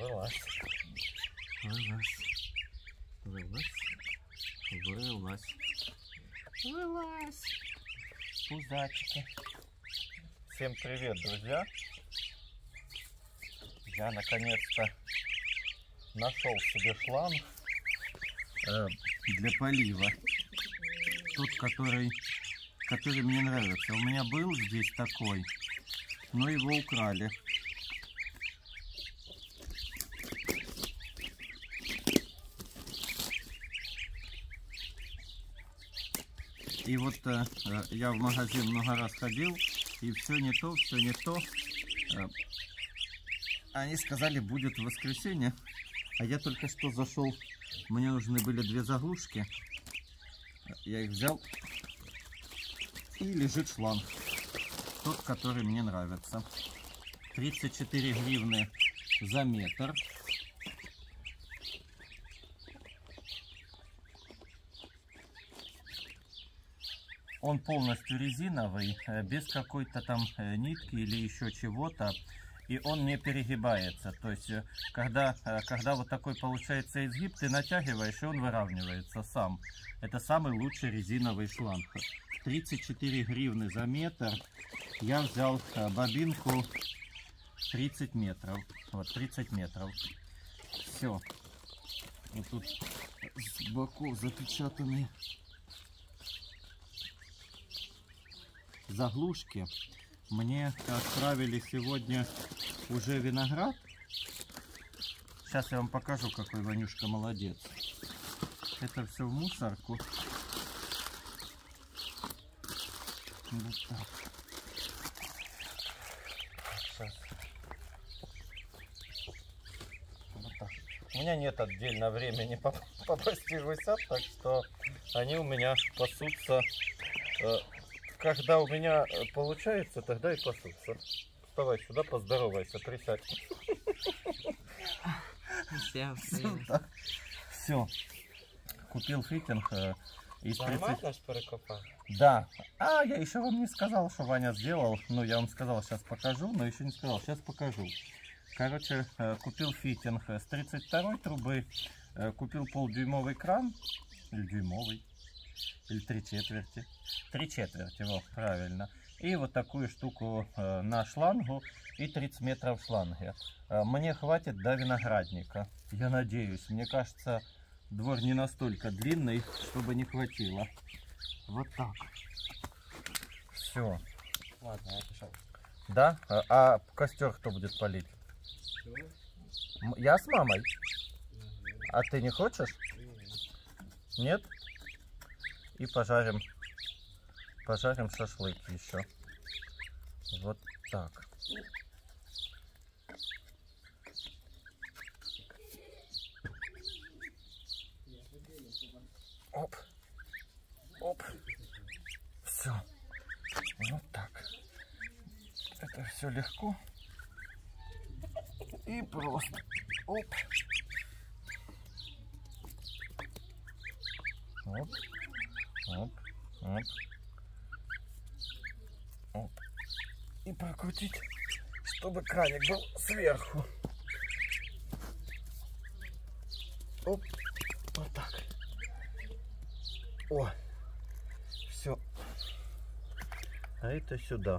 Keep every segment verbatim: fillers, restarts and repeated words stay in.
Вылазь. Вылазь. Вылазь. Вылазь. Вылазь. Пузачки. Всем привет, друзья. Я наконец-то нашел себе шланг э, для полива. Тот, который, который мне нравится. У меня был здесь такой, но его украли. И вот э, я в магазин много раз ходил, и все не то, все не то. Э, они сказали, будет в воскресенье, а я только что зашел, мне нужны были две заглушки. Я их взял, и лежит шланг, тот, который мне нравится. тридцать четыре гривны за метр. Он полностью резиновый, без какой-то там нитки или еще чего-то. И он не перегибается. То есть, когда, когда вот такой получается изгиб, ты натягиваешь, и он выравнивается сам. Это самый лучший резиновый шланг. тридцать четыре гривны за метр. Я взял бобинку тридцать метров. Вот, тридцать метров. Все. Вот тут с боков запечатаны заглушки. Мне отправили сегодня уже виноград. Сейчас я вам покажу, какой Ванюшка молодец. Это все в мусорку. Вот так. Сейчас. Вот так. У меня нет отдельно времени попасти гусят, так что они у меня пасутся. Когда у меня получается, тогда и пасутся. Вставай сюда, поздоровайся, присядь. Всем Все. Купил фитинг из тридцати... перекопал? Да. А, я еще вам не сказал, что Ваня сделал. Ну, я вам сказал, сейчас покажу, но еще не сказал, сейчас покажу. Короче, купил фитинг с тридцать второй трубы. Купил полдюймовый кран. Или дюймовый. Или три четверти. Три четверти, вот, правильно. И вот такую штуку э, на шлангу и тридцать метров в шланге. Э, мне хватит до виноградника. Я надеюсь. Мне кажется, двор не настолько длинный, чтобы не хватило. Вот так. Все. Ладно, я пошел. Да? А, а костер кто будет палить? Я с мамой. А ты не хочешь? Нет? И пожарим, пожарим шашлык еще. Вот так. Оп. Оп. Все. Вот так. Это все легко. И просто. Оп. Оп. Оп, оп, оп. И прокрутить, чтобы краник был сверху. Оп, вот так. О, все. А это сюда.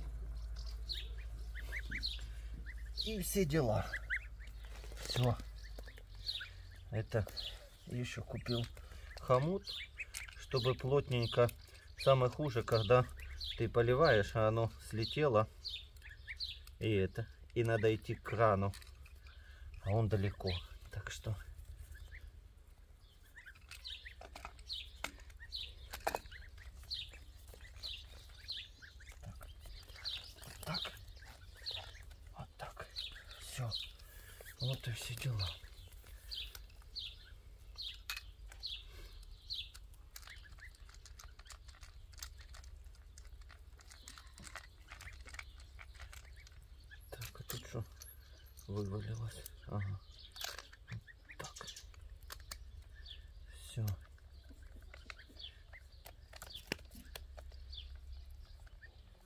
И все дела. Все. Это еще купил хомут, чтобы плотненько. Самое хуже, когда ты поливаешь, а оно слетело. И это. И надо идти к крану. А он далеко. Так что. Так. Вот так. Вот так. Все. Вот и все дела. Тут что вывалилось? Ага. Так. Все.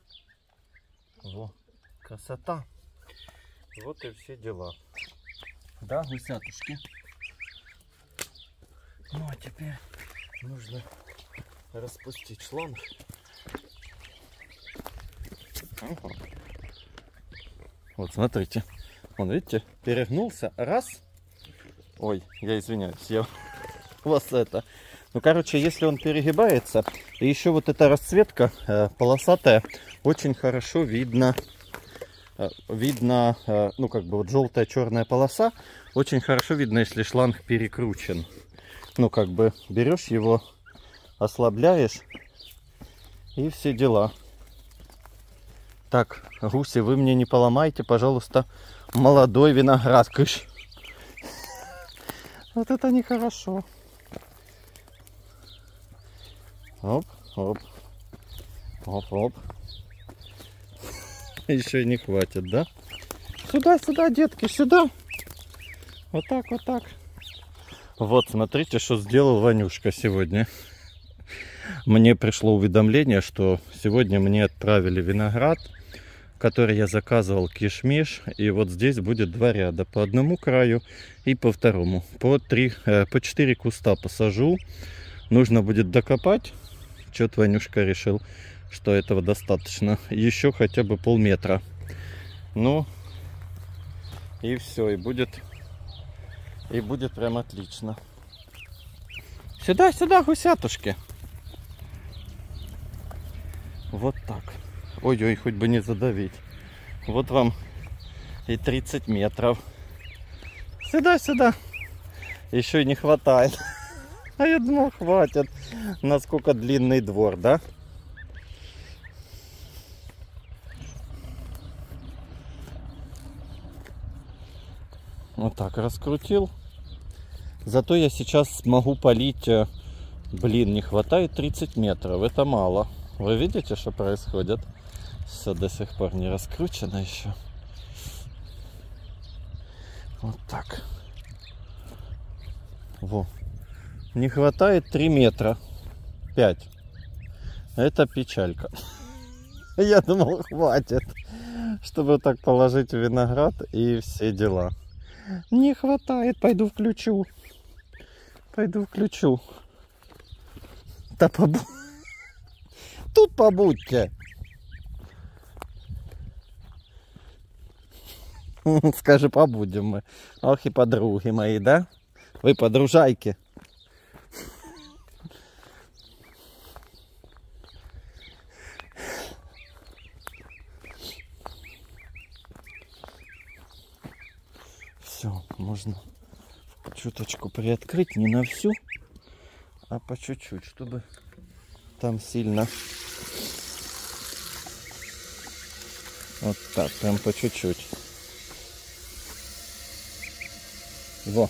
Во, красота. Вот и все дела. Да, гусятушки. Ну а теперь нужно распустить шланг. Вот смотрите, он, видите, перегнулся, раз. Ой, я извиняюсь, я вас это. Ну, короче, если он перегибается, и еще вот эта расцветка э, полосатая, очень хорошо видно, э, видно, э, ну, как бы вот желтая черная полоса, очень хорошо видно, если шланг перекручен. Ну, как бы берешь его, ослабляешь, и все дела. Так, гуси, вы мне не поломайте, пожалуйста, молодой виноград. Кыш. Вот это нехорошо. Оп, оп. Оп, оп. Еще не хватит, да? Сюда, сюда, детки, сюда. Вот так, вот так. Вот, смотрите, что сделал Ванюшка сегодня. Мне пришло уведомление, что сегодня мне отправили виноград, который я заказывал, кишмиш. И вот здесь будет два ряда. По одному краю и по второму. По, три, э, по четыре куста посажу. Нужно будет докопать. Что-то Ванюшка решил, что этого достаточно. Еще хотя бы полметра. Ну, и все. И будет, и будет прям отлично. Сюда, сюда, гусятушки. Вот так. Ой-ой, хоть бы не задавить. Вот вам и тридцать метров. Сюда, сюда. Еще и не хватает. А я думал, хватит. Насколько длинный двор, да? Вот так раскрутил. Зато я сейчас смогу полить. Блин, не хватает тридцать метров. Это мало. Вы видите, что происходит? Все до сих пор не раскручено еще. Вот так. Во. Не хватает три метра. пять. Это печалька. Я думал, хватит, чтобы так положить виноград и все дела. Не хватает. Пойду включу. Пойду включу. Да побудь. Тут побудьте. Скажи, побудем мы. Ох и подруги мои, да? Вы подружайки. Все, можно чуточку приоткрыть, не на всю, а по чуть-чуть, чтобы там сильно. Вот так, прям по чуть-чуть. Во.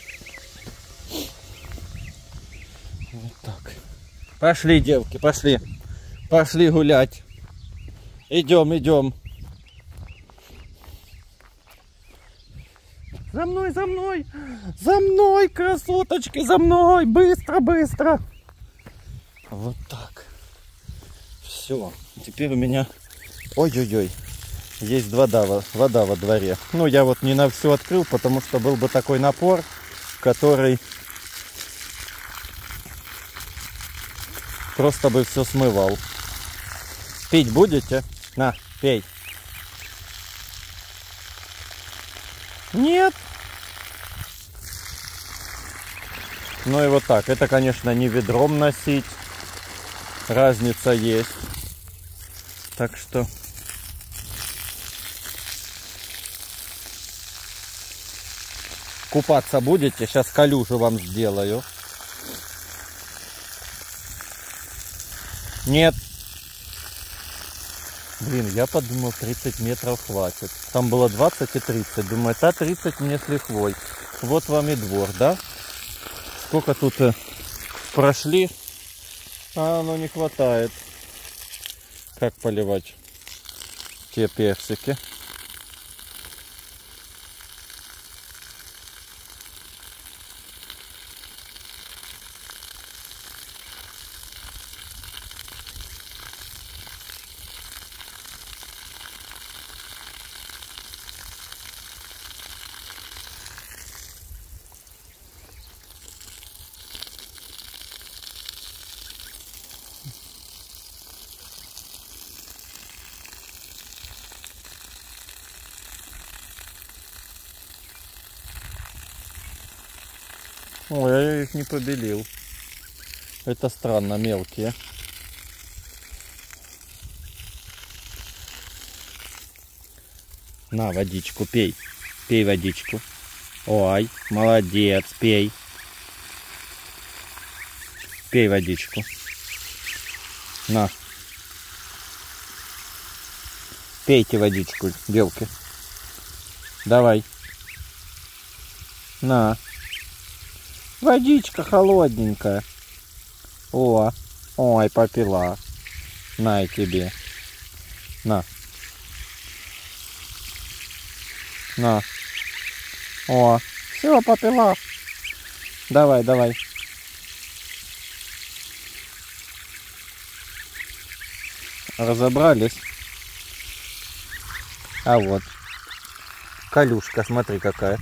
Вот так. Пошли, девки, пошли. Пошли гулять. Идем, идем. За мной, за мной. За мной, красоточки, за мной. Быстро, быстро. Вот так. Все. Теперь у меня... Ой-ой-ой. Есть вода, вода во дворе. Ну, я вот не на всю открыл, потому что был бы такой напор, который просто бы все смывал. Пить будете? На, пей. Нет. Ну и вот так. Это, конечно, не ведром носить. Разница есть. Так что... Купаться будете? Сейчас калюжу вам сделаю. Нет. Блин, я подумал, тридцать метров хватит. Там было двадцать и тридцать. Думаю, та тридцать мне с лихвой. Вот вам и двор, да? Сколько тут прошли? А, оно не хватает. Как поливать те персики? Ой, я их не побелил. Это странно, мелкие. На, водичку, пей. Пей водичку. Ой, молодец, пей. Пей водичку. На. Пейте водичку, девки. Давай. На. Водичка холодненькая. О, ой, попила. На и тебе. На. На. О, все, попила. Давай, давай. Разобрались. А вот. Колюшка, смотри какая.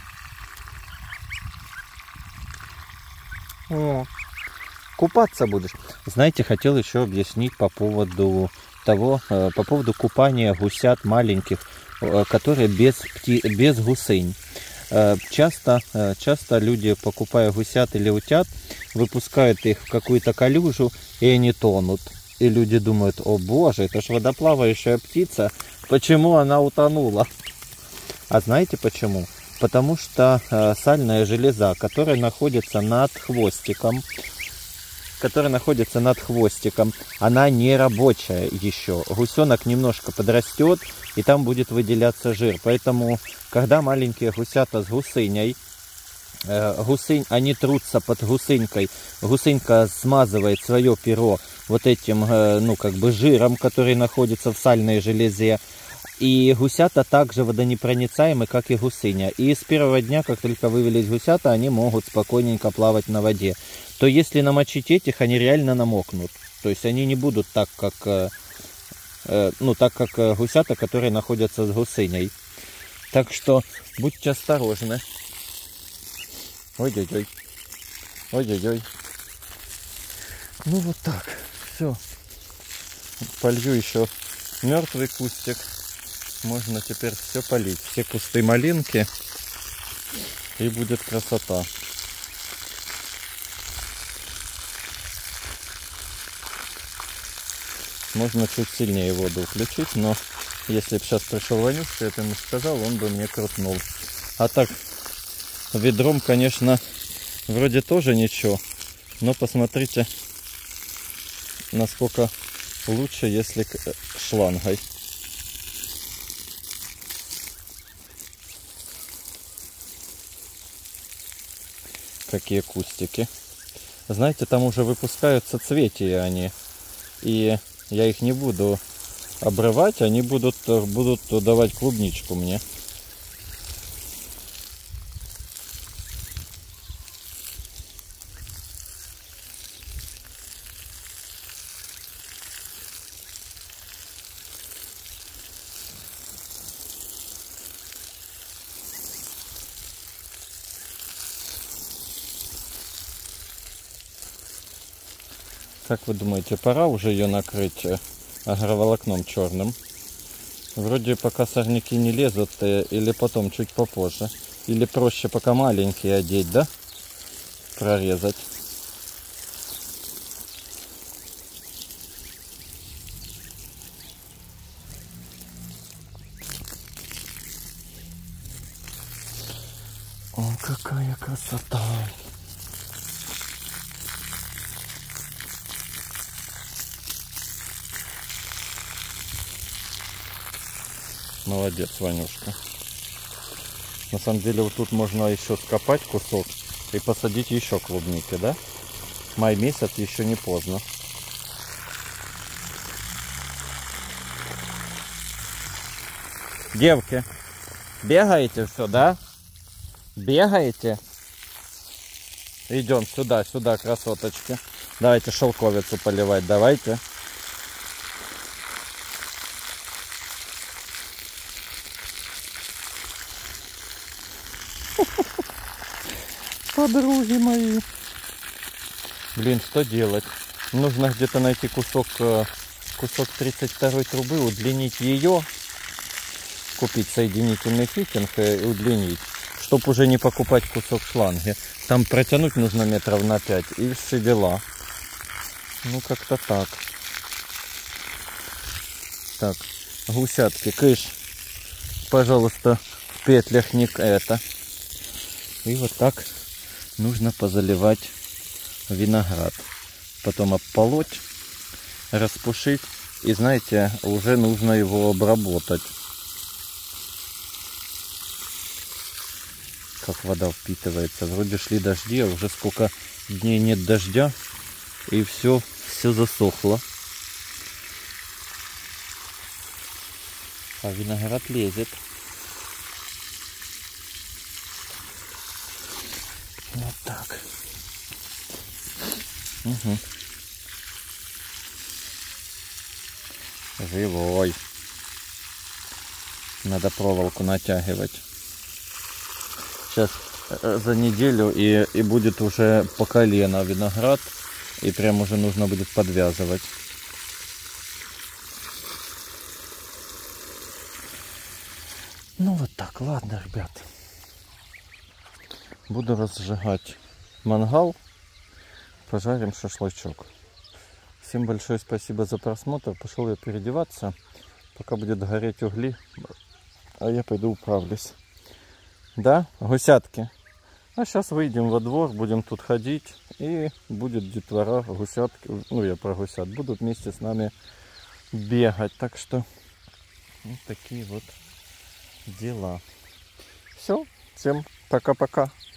О, купаться будешь. Знаете, хотел еще объяснить по поводу того, по поводу купания гусят маленьких, которые без, пти... без гусынь. Часто, часто люди, покупая гусят или утят, выпускают их в какую-то калюжу, и они тонут. И люди думают: о боже, это ж водоплавающая птица, почему она утонула? А знаете почему? Потому что э, сальная железа, которая находится над хвостиком, которая находится над хвостиком, она не рабочая еще. Гусенок немножко подрастет, и там будет выделяться жир. Поэтому, когда маленькие гусята с гусыней, э, гусынь, они трутся под гусынькой, гусынька смазывает свое перо вот этим, э, ну, как бы жиром, который находится в сальной железе. И гусята также водонепроницаемы, как и гусыня. И с первого дня, как только вывелись гусята, они могут спокойненько плавать на воде. То если намочить этих, они реально намокнут. То есть они не будут так, как, э, ну, так, как гусята, которые находятся с гусыней. Так что будьте осторожны. Ой-ой-ой. Ой-ой-ой. Ну вот так. Все. Полью еще мертвый кустик. Можно теперь все полить, все кусты малинки, и будет красота. Можно чуть сильнее воду включить, но если бы сейчас пришел Ванюшка, я ему сказал, он бы мне крутнул. А так, ведром, конечно, вроде тоже ничего, но посмотрите, насколько лучше, если шлангой. Какие кустики. Знаете, там уже выпускают соцветия они. И я их не буду обрывать, они будут, будут давать клубничку мне. Как вы думаете, пора уже ее накрыть агроволокном черным? Вроде пока сорняки не лезут, или потом чуть попозже. Или проще пока маленькие одеть, да? Прорезать. О, какая красота! Молодец, Ванюшка. На самом деле вот тут можно еще скопать кусок и посадить еще клубники, да? Май месяц, еще не поздно. Девки, бегаете все, да? Бегаете? Идем сюда, сюда, красоточки. Давайте шелковицу поливать, давайте. Подруги мои. Блин, что делать? Нужно где-то найти кусок, кусок тридцать второй трубы, удлинить ее, купить соединительный фитинг и удлинить, чтобы уже не покупать кусок шланги. Там протянуть нужно метров на пять и все дела. Ну как-то так. Так, гусятки, кыш, пожалуйста, в петлях не это. И вот так нужно позаливать виноград. Потом обполоть, распушить. И знаете, уже нужно его обработать. Как вода впитывается. Вроде шли дожди, а уже сколько дней нет дождя. И все, все засохло. А виноград лезет. Вот так. Угу. Живой. Надо проволоку натягивать. Сейчас за неделю и, и будет уже по колено виноград. И прям уже нужно будет подвязывать. Ну вот так, ладно, ребят. Буду разжигать мангал. Пожарим шашлычок. Всем большое спасибо за просмотр. Пошел я переодеваться. Пока будет гореть угли, а я пойду управлюсь. Да, гусятки. А сейчас выйдем во двор, будем тут ходить. И будет детвора, гусятки. Ну, я про гусят. Будут вместе с нами бегать. Так что вот такие вот дела. Все. Всем пока-пока.